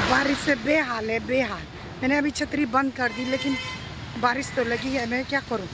बारिश से बेहाल है, बेहाल। मैंने अभी छतरी बंद कर दी, लेकिन बारिश तो लगी है, मैं क्या करूं।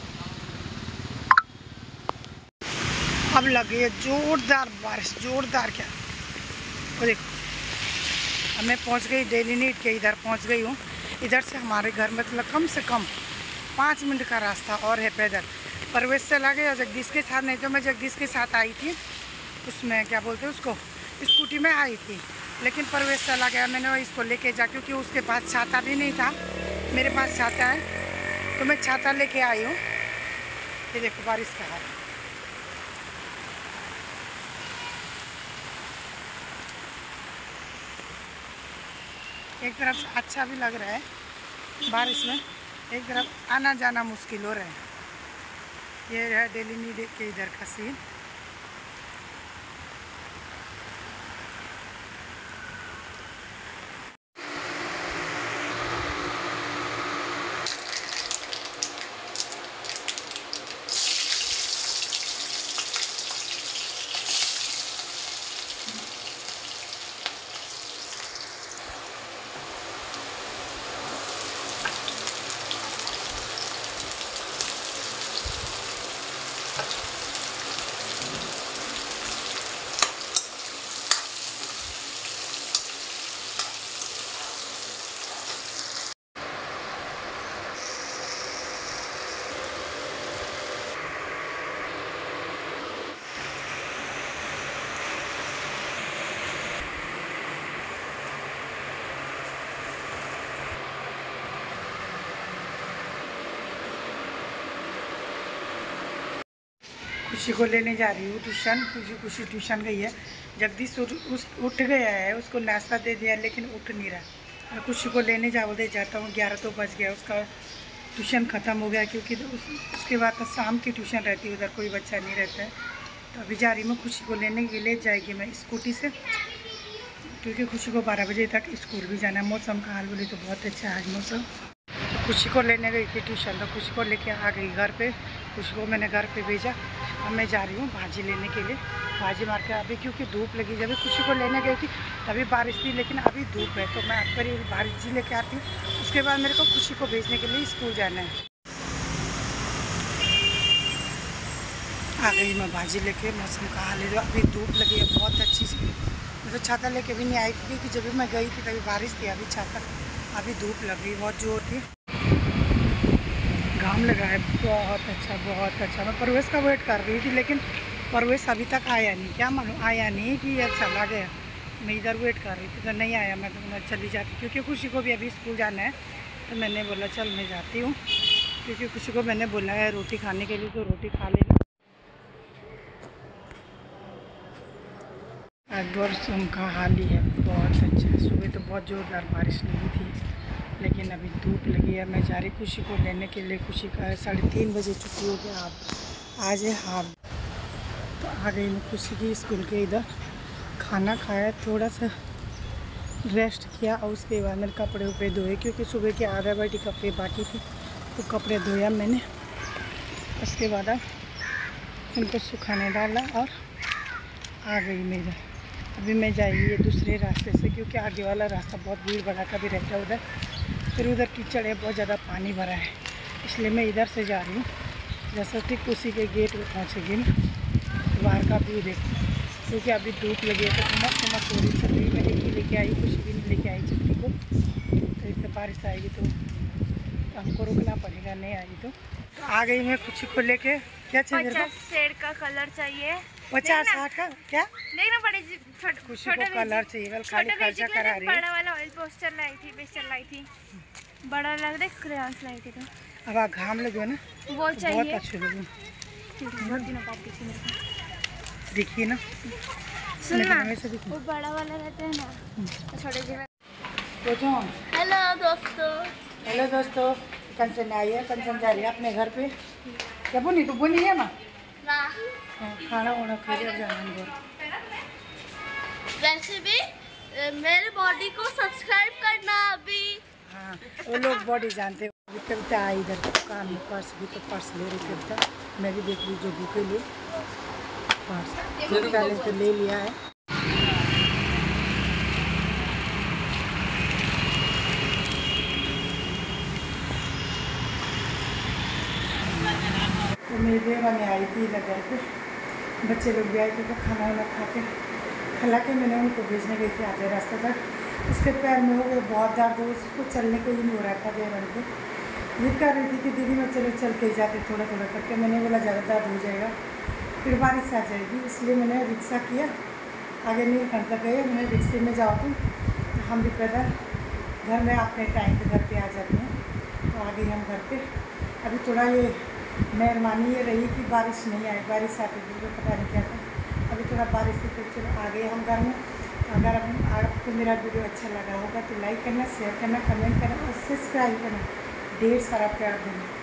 अब लगी है जोरदार बारिश, जोरदार। क्या वो देखो, अब मैं पहुंच गई डेली नीड के इधर पहुंच गई हूँ। इधर से हमारे घर मतलब कम से कम 5 मिनट का रास्ता और है पैदल। परवेश से लगे और जगदीश के साथ, नहीं तो मैं जगदीश के साथ आई थी, उसमें क्या बोलते हैं उसको, स्कूटी में आई थी। लेकिन परवेश चला गया, मैंने इसको लेके जा, क्योंकि उसके पास छाता भी नहीं था। मेरे पास छाता है तो मैं छाता लेके आई हूँ। ये देखो बारिश का हाल। एक तरफ से अच्छा भी लग रहा है बारिश में, एक तरफ आना जाना मुश्किल हो रहा है। ये है डेली नीड के इधर का सीन। खुशी को लेने जा रही हूँ ट्यूशन। खुशी ट्यूशन गई है। जगदीश उठ गया है, उसको नाश्ता दे दिया, लेकिन उठ नहीं रहा। मैं खुशी को लेने बोलते जाता हूँ। 11 तो बज गया, उसका ट्यूशन ख़त्म हो गया, क्योंकि उसके बाद तो शाम की ट्यूशन रहती है, उधर कोई बच्चा नहीं रहता है। तो अभी जा रही हूँ खुशी को लेने के लिए। जाएगी मैं स्कूटी से, क्योंकि खुशी को 12 बजे तक स्कूल भी जाना है। मौसम का हाल बोले तो बहुत अच्छा है आज मौसम। तो खुशी को लेने गई थी ट्यूशन, तो खुशी को लेके आ गई घर पे। खुशी को मैंने घर पे भेजा। अब मैं जा रही हूँ भाजी लेने के लिए, भाजी मार्केट। अभी क्योंकि धूप लगी, जब खुशी को लेने गई थी तभी बारिश थी, लेकिन अभी धूप है, तो मैं आप पर भाजी लेके आती हूँ। उसके बाद मेरे को खुशी को भेजने के लिए स्कूल जाना है। आ गई मैं भाजी लेके। मौसम का हाल है, अभी धूप लगी है बहुत अच्छी सी। मैं तो छाता लेके भी नहीं आई थी, क्योंकि जब भी मैं गई थी तभी बारिश थी। अभी छाता, अभी धूप लगी बहुत जोर थी, घाम लगा है बहुत अच्छा, बहुत अच्छा। मैं परवेश का वेट कर रही थी, लेकिन परवेश अभी तक आया नहीं। क्या मालूम आया नहीं कि ये चला गया। मैं इधर वेट कर रही थी तो नहीं आया। मैं तो मैं चली जाती, क्योंकि खुशी को भी अभी स्कूल जाना है। तो मैंने बोला चल मैं जाती हूँ, क्योंकि खुशी को मैंने बोला है रोटी खाने के लिए, तो रोटी खा लेना। आज मौसम का हाल ही है बहुत अच्छा। सुबह तो बहुत ज़ोरदार बारिश नहीं थी, लेकिन अभी धूप लगी है। मैं जा रही खुशी को लेने के लिए। खुशी का 3:30 बजे छुट्टी हो गया। आज है हाफ। तो आ गई मैं खुशी की स्कूल के इधर। खाना खाया, थोड़ा सा रेस्ट किया, और उसके बाद मैंने कपड़े उपड़े धोए, क्योंकि सुबह के आधा बाल्टी कपड़े बाकी थी, तो कपड़े धोया मैंने। उसके बाद उनको सुखाने डाला और आ गई मेरे। अभी मैं जाएगी ये दूसरे रास्ते से, क्योंकि आगे वाला रास्ता बहुत भीड़ भड़का भी रहता है उधर। फिर उधर कीचड़ है, बहुत ज़्यादा पानी भरा है, इसलिए मैं इधर से जा रही हूँ। जैसा ठीक उसी के गेट पे पहुँचेगी ना, बाहर का व्यू देखो, क्योंकि अभी धूप लगी है। तो मस्त हो रही छतरी मैं एक ही लेके आई, कुछ भी नहीं लेके आई छतरी को। तो इससे बारिश आएगी तो हमको रुकना पड़ेगा, नहीं आएगी तो आ गई मैं खुशी को लेके। क्या चाहिए? 50 शेड का कलर चाहिए। 50-60 का क्या देखना पड़ेगी। खुशी को कलर चाहिए, कल खाली खर्चा करा रही है। बड़ा वाला ऑयल पोस्टर लाई थी, पेस्टर लाई थी, बड़ा लग रहा है, क्रेयॉन्स लाई थी। तो अब घाम लगे ना, वो चाहिए, बहुत अच्छे लगे। देखिए ना, सुनना वो बड़ा वाला रहता है ना, छोटे से। हेलो दोस्तों, हेलो दोस्तों। कंचन आई है, कंचन जा रही है अपने घर पे। क्या बोली तू? बोली है ना खाना वाना खा जाना। वैसे भी मेरे बॉडी को सब्सक्राइब करना अभी। हाँ, वो लोग बॉडी जानते हैं। कविता आई इधर दुकान में, पर्स भी तो पर्स ले रही कविता। मैं भी देख ली जो के लिए पर्स कविता ने तो ले लिया है। मेरी देवरानी आई थी इधर घर पे, बच्चे लोग भी आए थे, तो खाना वाना खा के खिला के मैंने उनको भेजने गई थी आधे रास्ते तक। उसके पैर में हो गए बहुत दर्द, उसको चलने को ही नहीं हो रहा था। देवरानी को ये कर रही थी कि दीदी मैं चलो चल के जाते थोड़ा थोड़ा करके। मैंने बोला ज़्यादा दर्द हो जाएगा फिर बारिश आ जाएगी, इसलिए मैंने रिक्शा किया, आगे नीलकंठ तक गए। मैंने रिक्शे में जाओ तुम, तो हम भी पैदल घर में अपने टाइम पे घर पे आ जाते हैं। तो आ गई हम घर पे। अभी थोड़ा ये मेहरबानी ये रही कि बारिश नहीं आई, बारिश आती थी तो पता नहीं क्या था। अभी थोड़ा बारिश से तो चलो आ गए हम घर में। अगर आपको मेरा वीडियो अच्छा लगा होगा तो लाइक करना, शेयर करना, कमेंट करना और सब्सक्राइब करना। ढेर सारा प्यार देना।